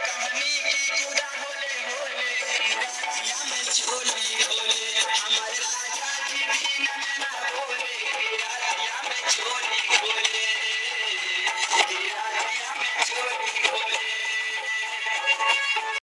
कहानी की खुदा होले होले रातिया में चोली खोले हमारे राजा जी भी नैना बोले रातिया में चोली खोले रातिया में चोली खोले।